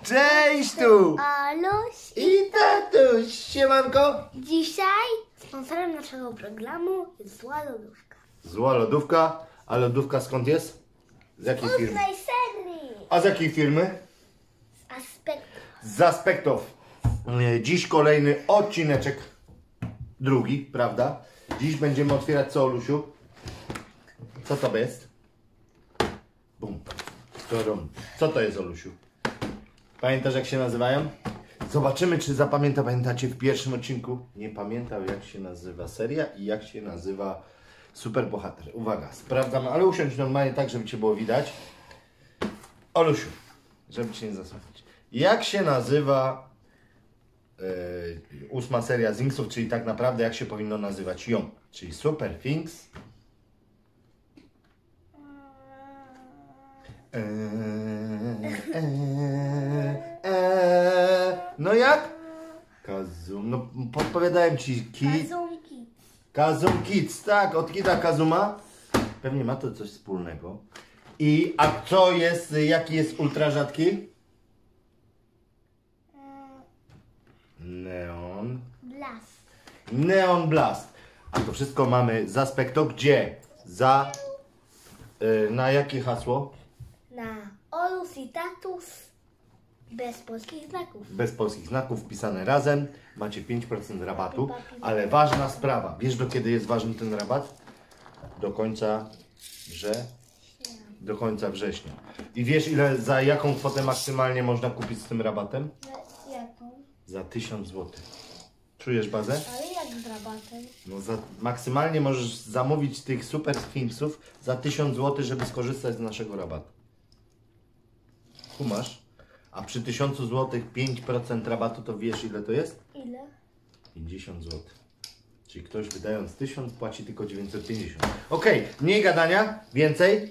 Cześć tu! Aluś I tatuś, siemanko! Dzisiaj sponsorem naszego programu jest Zła Lodówka. Zła lodówka, a lodówka skąd jest? Z jakiej firmy? Smutnej serii. A z jakiej firmy? Z Aspektu. Z Aspektów. Dziś kolejny odcineczek. Drugi, prawda? Dziś będziemy otwierać co, Olusiu? Co to jest? Bum. Co to jest, Olusiu? Pamiętasz, jak się nazywają? Zobaczymy, czy pamiętacie w pierwszym odcinku. Nie pamiętał, jak się nazywa seria i jak się nazywa superbohater. Uwaga, sprawdzam, ale usiądź normalnie tak, żeby Cię było widać. Olusiu, żeby Cię nie zasłaniać. Jak się nazywa 8. seria Zingsów, czyli tak naprawdę jak się powinno nazywać ją? Czyli Super Things. No jak? Kazum, no podpowiadałem Ci Kazumki. Kazum Kids, tak, od Kida Kazuma. Pewnie ma to coś wspólnego. A co jest, jaki jest ultra rzadki? Neon. Blast. Neon Blast. A to wszystko mamy z Aspekto, gdzie? Na jakie hasło? Na Olus i Tatus. Bez polskich znaków. Bez polskich znaków, wpisane razem. Macie 5% rabatu. Ale ważna sprawa. Wiesz, do kiedy jest ważny ten rabat? Do końca września. I wiesz, za jaką kwotę maksymalnie można kupić z tym rabatem? Jaką? Za 1000 zł. Czujesz bazę? Ale jak z rabatem? No maksymalnie możesz zamówić tych Super Thingsów za 1000 zł, żeby skorzystać z naszego rabatu. Kumasz? A przy 1000 zł 5% rabatu, to wiesz, ile to jest? Ile? 50 zł. Czyli ktoś wydając 1000 płaci tylko 950. Okej, mniej gadania, więcej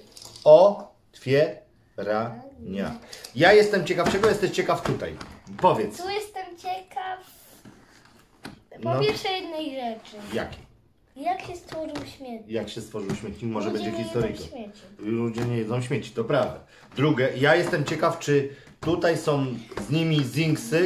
otwierania. Ja jestem ciekaw, czego jesteś ciekaw tutaj? Powiedz. Tu jestem ciekaw. No. Po pierwsze jednej rzeczy. Jakiej? Jak się stworzył śmietnik? Jak się stworzył śmietnik, może Ludzie będzie nie historyjką. jedzą śmieci. Ludzie nie jedzą śmieci, to prawda. Drugie, ja jestem ciekaw, czy tutaj są z nimi Zingsy,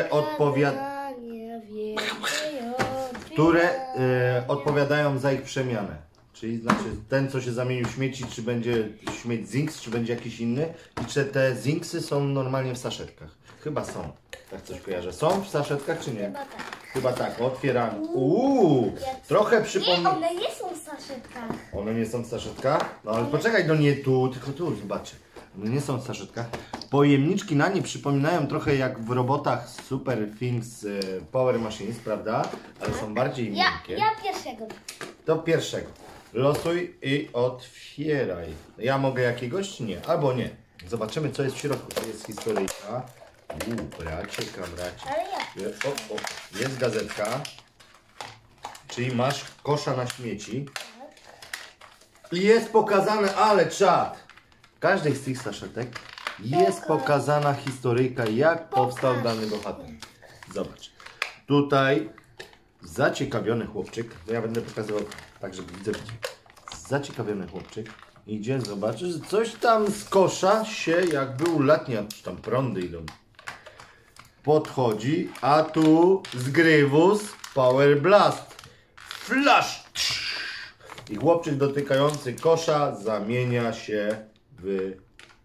które odpowiadają za ich przemianę. Czyli znaczy ten, co się zamienił w śmieci, czy będzie śmieć Zinks, czy będzie jakiś inny. I czy te Zinksy są normalnie w saszetkach. Chyba są. Tak coś kojarzę. Są w saszetkach, czy nie? Chyba tak. Chyba tak, otwieramy. Trochę przypomina. Nie, one nie są w saszetkach. One nie są w saszetkach? No ale poczekaj, no nie tu, tylko tu, zobaczcie. One nie są w saszetkach. Pojemniczki na nie przypominają trochę jak w robotach Super Things Power Machines, prawda? Ale są bardziej miękkie. Ja pierwszego. Do pierwszego. Losuj i otwieraj. Ja mogę jakiegoś? Nie. Albo nie. Zobaczymy, co jest w środku. To jest historyjka. Bracie, kamracie. Ale ja. Jest gazetka. Czyli masz kosza na śmieci. I jest pokazane, ale czad. W każdej z tych saszetek jest pokazana historyjka, jak powstał dany bohater. Zobacz. Tutaj zaciekawiony chłopczyk, to ja będę pokazywał tak, żeby widzę. Zaciekawiony chłopczyk idzie, zobaczy, że coś tam z kosza się jakby ulatnia, czy tam prądy idą. Podchodzi, a tu z grywus Power Blast. Flash! I chłopczyk dotykający kosza zamienia się w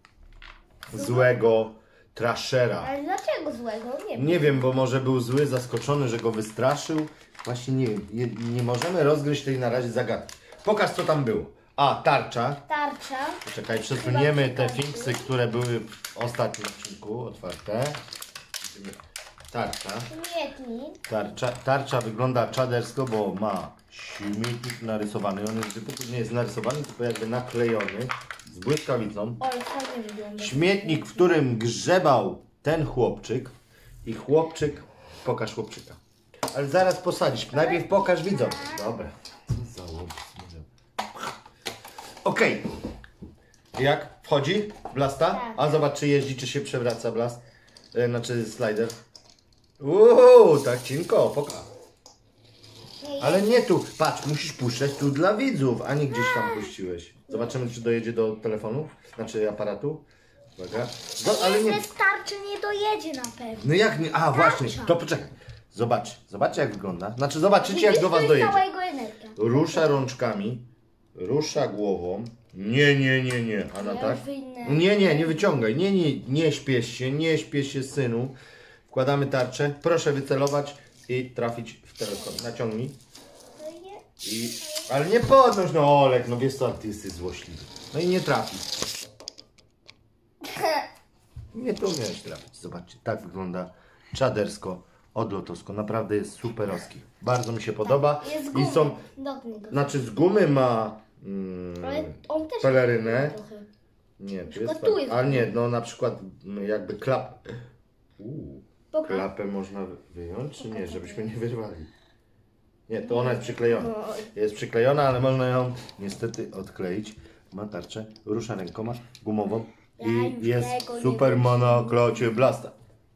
złego trashera. Ale dlaczego złego? Nie wiem. Nie wiem, bo może był zły, zaskoczony, że go wystraszył. Właśnie nie wiem, nie możemy rozgryźć tej na razie zagadki. Pokaż, co tam było. Tarcza. Tarcza. Poczekaj, przesuniemy te Thingsy, które były w ostatnim odcinku otwarte. Tarcza. Śmietnik. Tarcza wygląda czadersko, bo ma śmietnik narysowany. On jest zwykle nie jest narysowany, tylko jakby naklejony z błyskawicą. Ale fajnie wygląda. Śmietnik, w którym grzebał ten chłopczyk. I chłopczyk... Pokaż chłopczyka. Ale zaraz posadzisz. Najpierw pokaż widzom. Dobra. Co za łobuz. Okej. Jak? Wchodzi? Blasta? Tak. A zobacz, czy jeździ, czy się przewraca blast. Znaczy slider. Tak cienko, pokaż. Ale nie tu. Patrz, musisz puszczać tu dla widzów, a nie gdzieś tam puściłeś. Zobaczymy, czy dojedzie do telefonu, znaczy aparatu. Uwaga. Ale nie starczy, nie dojedzie na pewno. No jak nie? A właśnie, to poczekaj. Zobaczcie jak wygląda. Znaczy zobaczycie jak do was dojedzie. Cała jego energia. Rusza rączkami, rusza głową. Nie. Ana Ja tak? już wyjdę. Nie wyciągaj. Nie śpiesz się synu. Wkładamy tarczę. Proszę wycelować i trafić w telefon. Naciągnij. Ale nie podnoś, no Olek, no wiesz co, ty jesteś złośliwy. No i nie trafi. Nie tu miałeś trafić. Zobaczcie, tak wygląda czadersko, odlotowsko. Naprawdę jest superowski. Bardzo mi się podoba. Jest z I gumy. są, Dotknij go. znaczy z gumy ma Ale on też pelerynę. trochę. Nie, tu przykład jest, tu jest. a nie, no na przykład jakby Pokaż. klapę można wyjąć, czy nie, żebyśmy nie wyrwali. Nie, to ona jest przyklejona. Jest przyklejona, ale można ją niestety odkleić. Ma tarczę, rusza rękoma gumową Ja i już jest tego nie Superman na klocie blasta.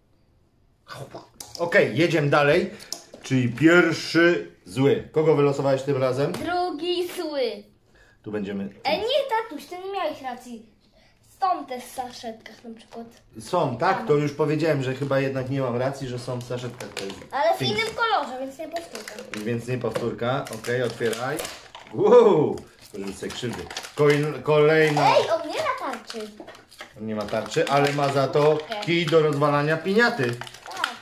Okej, jedziemy dalej, czyli pierwszy zły. Kogo wylosowałeś tym razem? Drugi zły. Tu będziemy... Nie, tatuś, ty nie miałeś racji. Są też w saszetkach na przykład. Są, tak? To już powiedziałem, że chyba jednak nie mam racji, że są w saszetkach. Ale w innym kolorze, więc nie powtórzę. Więc nie powtórka. Okej, otwieraj. Wow! Żeby sobie krzywdy. Kolejna. Ej, on nie ma tarczy. On nie ma tarczy, ale ma za to kij do rozwalania piniaty. Tak.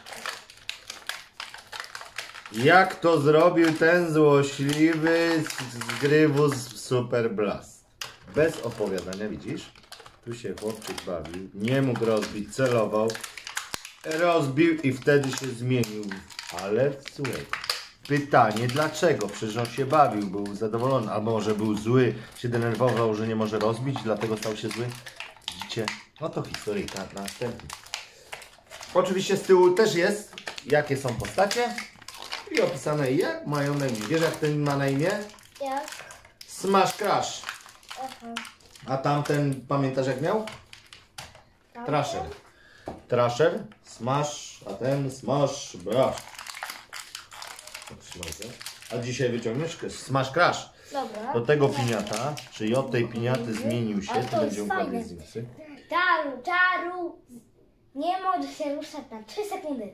Jak to zrobił ten złośliwy z Grywus Super Blast? Bez opowiadania, widzisz? Tu się chłopczyk bawił, nie mógł rozbić, celował, rozbił i wtedy się zmienił. Ale słuchaj, pytanie dlaczego? Przecież on się bawił, był zadowolony, albo może był zły, się denerwował, że nie może rozbić, dlatego stał się zły. Widzicie? No to historyjka następna. Oczywiście z tyłu też jest, jakie są postacie i opisane jak mają na imię. Wiesz jak ten ma na imię? Jak? Smash Crash. Aha. A tamten, pamiętasz jak miał? Trasher. Trasher, Smash, a ten Smash Crash. Trzymaj się. A dzisiaj wyciągniesz Smash Crash. Dobra. Do tego piniata, czyli od tej piniaty zmienił się, Ale to to będzie jest układać fajne. z nim. Czaru. Nie może się ruszać na 3 sekundy.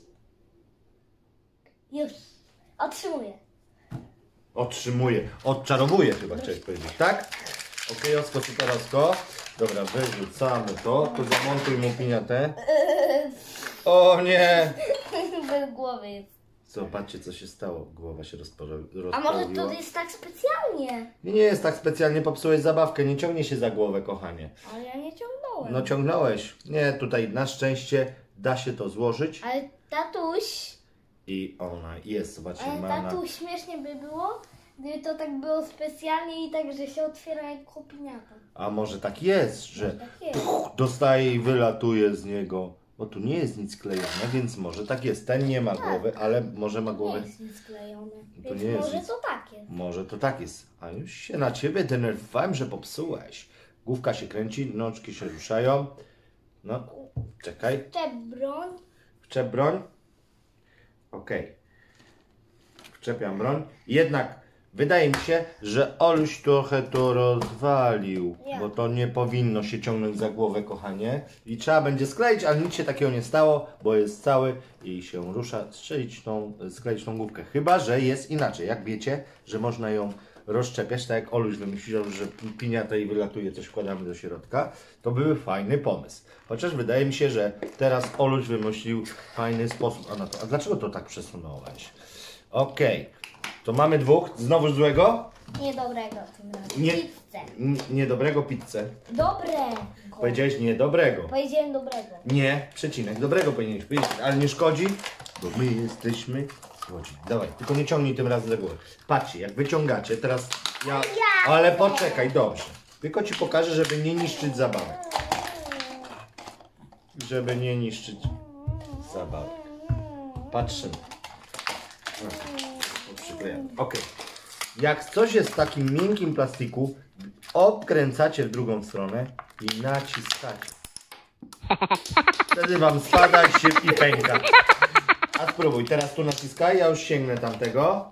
Już. Otrzymuję. Otrzymuje, odczarowuje chyba chciałeś powiedzieć, tak? Okej, Osko, superowsko. Dobra, wyrzucamy to, tu zamontuj mu piniatę. O nie! Bez głowy jest. Zobaczcie co się stało, głowa się A może to rozprawiła. jest tak specjalnie? Nie jest tak specjalnie, popsułeś zabawkę, nie ciągnie się za głowę, kochanie. Ale ja nie ciągnąłem. No ciągnąłeś. Nie, tutaj na szczęście da się to złożyć Ale tatuś, i ona jest, zobaczcie, ma na... tatuś, śmiesznie by było, gdyby to tak było specjalnie i tak, że się otwiera jak kopiniata. A może tak jest, że Tak jest. dostaje i wylatuje z niego. Bo tu nie jest nic klejone, więc może tak jest. Ten nie ma głowy, ale może ma Nie głowę. jest nic sklejone, To więc nie jest może nic. to tak jest. Może to tak jest. A już się na ciebie denerwowałem, że popsułeś. Główka się kręci, noczki się ruszają. No, czekaj. Broń. Wczep broń. Okej. Wczepiam broń. Jednak wydaje mi się, że Oluś trochę to rozwalił. Nie. Bo to nie powinno się ciągnąć za głowę, kochanie. I trzeba będzie skleić, ale nic się takiego nie stało, bo jest cały i się rusza. Skleić tą główkę. Chyba że jest inaczej. Jak wiecie, że można ją rozszczepiać, tak jak Oluś wymyślił, że piniata i wylatuje, coś wkładamy do środka. To był fajny pomysł. Chociaż wydaje mi się, że teraz Oluś wymyślił fajny sposób. A dlaczego to tak przesunąłeś? Okej. To mamy dwóch. Znowu złego? Niedobrego tym razem. Nie. Pizzę. Niedobrego pizzę. Dobrego. Powiedziałeś niedobrego. Powiedziałem dobrego. Nie, przecinek. Dobrego powinieneś powiedzieć, ale nie szkodzi, bo my jesteśmy złodzi. Dawaj, tylko nie ciągnij tym razem za głowę. Patrzcie, jak wyciągacie, teraz ja... Ale poczekaj, dobrze. Tylko ci pokażę, żeby nie niszczyć zabawy. Żeby nie niszczyć zabawy. Patrzymy. Przyklejam. Ok. Jak coś jest w takim miękkim plastiku, obkręcacie w drugą stronę i naciskacie. Wtedy wam spada i pęka. A spróbuj, teraz tu naciskaj, ja już sięgnę tamtego.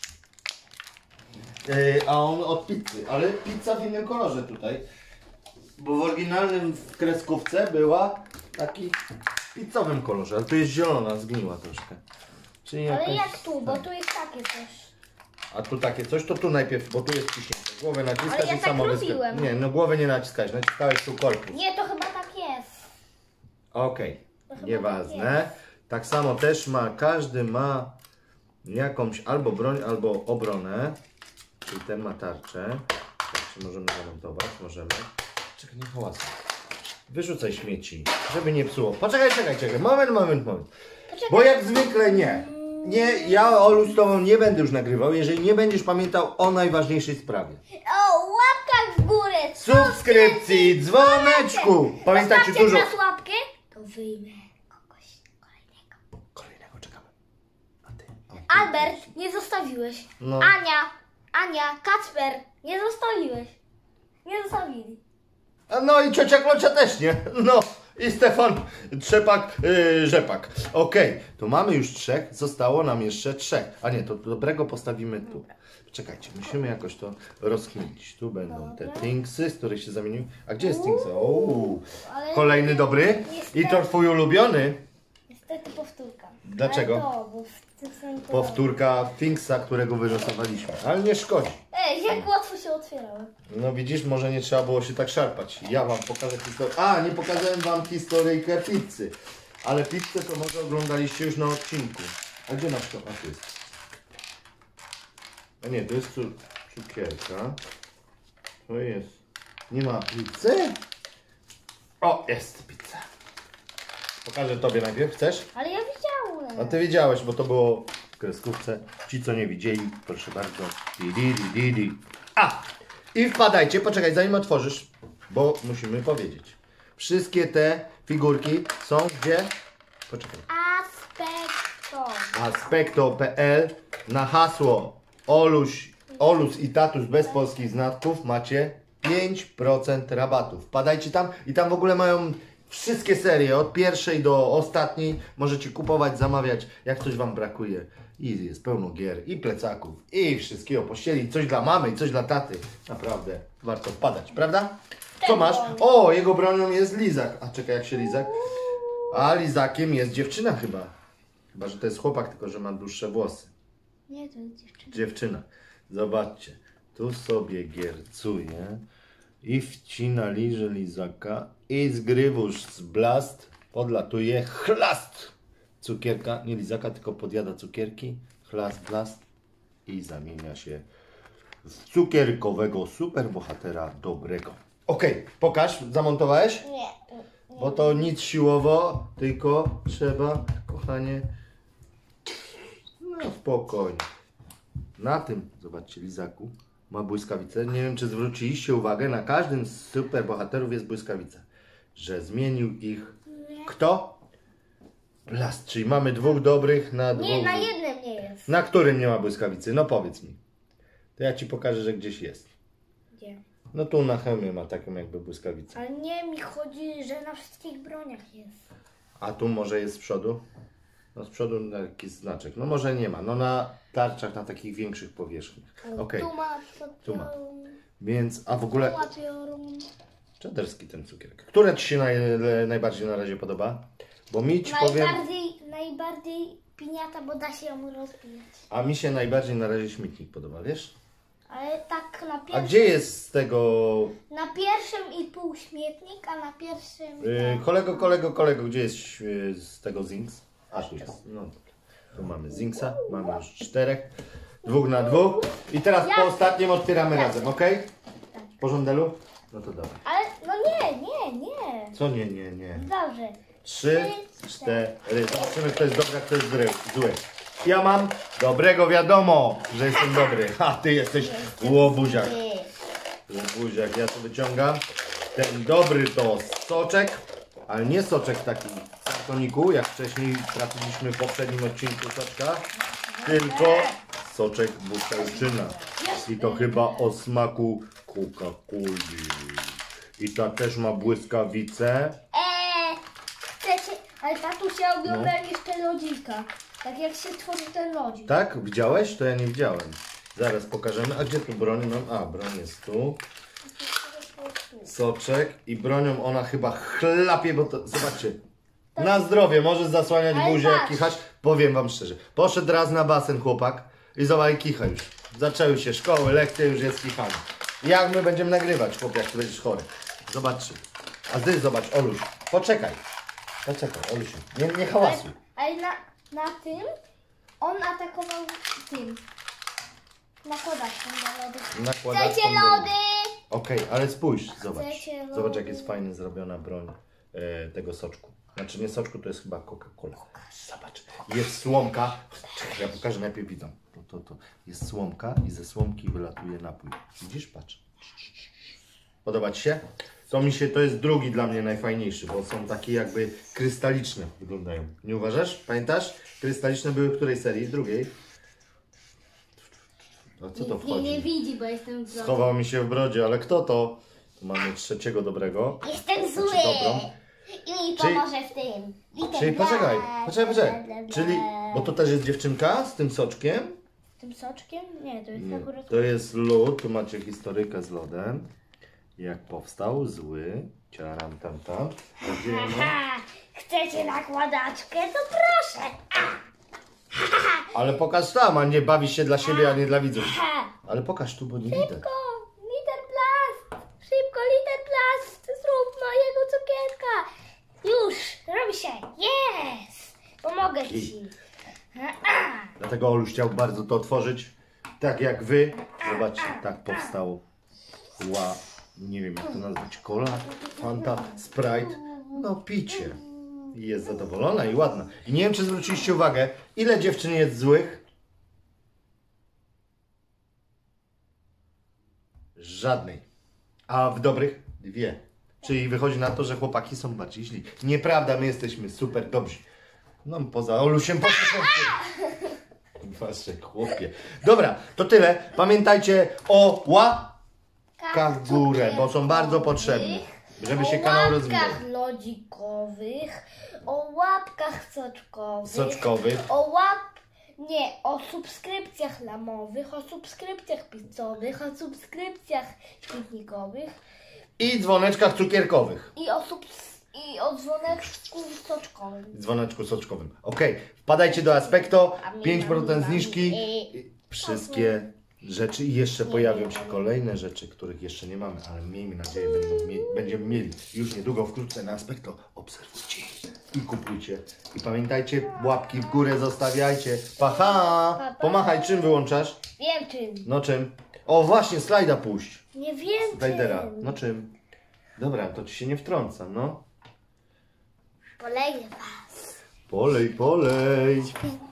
A on od pizzy, ale pizza w innym kolorze tutaj. Bo w oryginalnym w kreskówce była taki w pizzowym kolorze, ale tu jest zielona, zgniła troszkę. Czyli Ale jakaś... jak tu, bo tu jest takie coś. A tu takie coś, to tu najpierw, bo tu jest ciśnięte. Głowę naciskasz Ale ja i tak samo robiłem. Nie, no głowy nie naciskałeś, naciskałeś tu korpus. Nie, to chyba tak jest. Okej, To chyba nieważne. Tak samo też ma, każdy ma jakąś albo broń, albo obronę. Czyli ten ma tarczę. Tak się możemy zamontować, możemy. Czekaj, nie hałasuj. Wyrzucaj śmieci, żeby nie psuło. Poczekaj, czekaj. Moment. Poczekaj. Bo jak zwykle nie. Nie, ja Olu z tobą nie będę już nagrywał, jeżeli nie będziesz pamiętał o najważniejszej sprawie. O, łapkach w górę. Subskrypcji, dzwoneczku. Pamiętajcie Zostawcie dużo. teraz łapkę, to wyjmę kogoś kolejnego. Kolejnego czekamy. A ty? Albert, nie zostawiłeś. No. Ania, Kacper, nie zostawiłeś. Nie zostawili. No i ciocia Klocia też nie. No i Stefan Trzepak, Rzepak. Okej, to mamy już 3, zostało nam jeszcze 3. A nie, to dobrego postawimy tu. Czekajcie, musimy jakoś to rozkminić. Tu będą te Tinksy, z których się zamieniły. A gdzie jest Tinks? Ale Kolejny dobry. I to twój ulubiony. niestety powtórka. Dlaczego? Ale to, bo w tym samym kolorze. Powtórka Tinksa, którego wylosowaliśmy. Ale nie szkodzi. Ej, jak łatwo się otwierało. No widzisz, może nie trzeba było się tak szarpać. Ja wam pokażę historię. A, nie pokazałem wam historyjkę pizzy. Ale pizzę to może oglądaliście już na odcinku. A gdzie nasz to? A tu jest. A nie, to jest cukierka. To jest. Nie ma pizzy? O, jest pizza. Pokażę tobie najpierw. Chcesz? Ale ja widziałem. A ty wiedziałeś, bo to było w kreskówce. Ci, co nie widzieli, proszę bardzo. Di. A! I wpadajcie, poczekaj, zanim otworzysz, bo musimy powiedzieć. Wszystkie te figurki są gdzie? Poczekaj. Aspekto.pl na hasło Olus i Tatuś bez polskich znaków macie 5% rabatu. Wpadajcie tam i tam w ogóle mają wszystkie serie, od pierwszej do ostatniej. Możecie kupować, zamawiać, jak coś wam brakuje. I jest pełno gier, i plecaków, i wszystkiego pościeli. Coś dla mamy, i coś dla taty. Naprawdę warto wpadać, prawda? Co masz? O, jego bronią jest lizak. A czekaj, jak się lizak? A lizakiem jest dziewczyna chyba. Chyba, że to jest chłopak, tylko że ma dłuższe włosy. Nie, to jest dziewczyna. Dziewczyna. Zobaczcie. Tu sobie giercuje i wcina liże lizaka i zgrywusz z blast podlatuje chlast. Cukierka, nie lizaka, tylko podjada cukierki. Chlast, blast i zamienia się w cukierkowego superbohatera dobrego. Okej, pokaż, zamontowałeś? Nie. Bo to nic siłowo, tylko trzeba, kochanie, no spokojnie. Na tym, zobaczcie, lizaku ma błyskawicę. Nie wiem, czy zwróciliście uwagę, na każdym z superbohaterów jest błyskawica. Że zmienił ich kto? Blast, czyli mamy 2 dobrych na 2. Nie, na jednym nie jest. Na którym nie ma błyskawicy? No powiedz mi. To ja ci pokażę, że gdzieś jest. Gdzie? No tu na hełmie ma taką jakby błyskawicę. Ale nie, mi chodzi, że na wszystkich broniach jest. A tu może jest z przodu? No z przodu jakiś znaczek. No może nie ma. No na tarczach, na takich większych powierzchniach. Okej. Tu ma, Tu ma. Więc, a w ogóle piorun. czaderski ten cukierek. Które ci się najbardziej na razie podoba? Bo mi ci powiem... Najbardziej piniata, bo da się ją rozbijać. A mi się najbardziej na razie śmietnik podoba, wiesz? Ale tak na A pierwszym... gdzie jest z tego... Na pierwszym i pół śmietnik, a na pierwszym... Kolego, gdzie jest z tego Zinks? A tu jest. No dobra. Tu mamy Zinksa, mamy już 4. 2 na 2. I teraz po ostatnim otwieramy razem, ok? W porządelu? No to dawaj. Ale no nie. Co nie. Dobrze. 3, 4. Zobaczymy, kto jest dobry, a kto jest zły. Ja mam dobrego, wiadomo, że jestem dobry. A ty jesteś łobuziak. Łobuziak, ja to wyciągam. Ten dobry to soczek, ale nie soczek taki w kartoniku, jak wcześniej trafiliśmy w poprzednim odcinku soczka, tylko soczek butelczyna. I to chyba o smaku Coca-Coli. I ta też ma błyskawicę. Chcecie, ale tatuś, ja oglądałem jeszcze lodzika. Tak jak się tworzy ten lodzik. Tak? Widziałeś? To ja nie widziałem. Zaraz pokażemy. A gdzie tu broń mam? A, broń jest tu. soczek i bronią ona chyba chlapie, bo to, zobaczcie, na zdrowie, możesz zasłaniać Ale buzię, patrz. kichać. Powiem wam szczerze, poszedł raz na basen chłopak i zobacz, kicha już. Zaczęły się szkoły, lekcje, już jest kichanie. Jak my będziemy nagrywać, chłop, jak ty będziesz chory? Zobaczcie. A ty zobacz, Oluś, poczekaj, Olusiu, nie hałasuj. Ale na tym on atakował tym. Nakładaczką do lodów. Nakładaczką Chcecie do lody? Okej, ale spójrz, zobacz. Chcecie lody? Zobacz, jak jest fajnie zrobiona broń tego soczku. Znaczy nie soczku, to jest chyba Coca-Cola. Zobacz, jest słomka. Czekaj, ja pokażę najpierw widzom. To. Jest słomka i ze słomki wylatuje napój. Widzisz? Patrz. Podoba ci się? To jest drugi dla mnie najfajniejszy, bo są takie jakby krystaliczne wyglądają. Nie uważasz? Pamiętasz? Krystaliczne były w której serii? W drugiej. A co to Nikt mnie wchodzi? nie widzi, bo jestem zły. Schował mi się w brodzie, ale kto to? Tu mamy trzeciego dobrego. Jestem zły. Znaczy dobrą. I mi Czyli- pomoże w tym. Czyli poczekaj. Czyli, bo to też jest dziewczynka z tym soczkiem. Tym soczkiem? Nie, to jest Nie, akurat... to jest lód, tu macie historykę z lodem. Jak powstał, zły. Ciaram tam. Aha, chcecie nakładaczkę? To proszę. Ale pokaż tam, a nie bawisz się dla siebie, a nie dla widzów. Aha. Ale pokaż tu, bo nie widać. Szybko, liter plast. Szybko, liter plast. Zrób mojego cukierka. Już, robi się. Jest. Pomogę ci. Dlatego Oluś chciał bardzo to otworzyć. Tak jak wy. Zobaczcie, tak powstało. Nie wiem jak to nazwać. Cola, Fanta, Sprite. No picie. I jest zadowolona i ładna. I nie wiem, czy zwróciliście uwagę, ile dziewczyn jest złych? Żadnej. A w dobrych? 2. Czyli wychodzi na to, że chłopaki są bardziej źli. Nieprawda, my jesteśmy super dobrzy. No poza Olusiem Wasze chłopie. Dobra, to tyle. Pamiętajcie o łapkach w górę, bo są bardzo potrzebne, żeby się kanał rozwijał. O łapkach lodzikowych, o łapkach Soczkowych. o subskrypcjach lamowych, o subskrypcjach pizzowych, o subskrypcjach śmietnikowych I dzwoneczkach cukierkowych. i o dzwoneczku soczkowym. Dzwoneczku soczkowym. Okej, wpadajcie do Aspekto, 5% zniżki. Wszystkie rzeczy i jeszcze pojawią się kolejne rzeczy, których jeszcze nie mamy, ale miejmy nadzieję, będziemy mieli już niedługo, wkrótce na Aspekto. Obserwujcie i kupujcie. I pamiętajcie, łapki w górę zostawiajcie. Pacha! Pomachaj, czym wyłączasz? Wiem czym. No czym? O właśnie, slajda puść. Nie wiem Slajdera. czym. No czym? Dobra, to ci się nie wtrącam, no. Poleję was. Polej.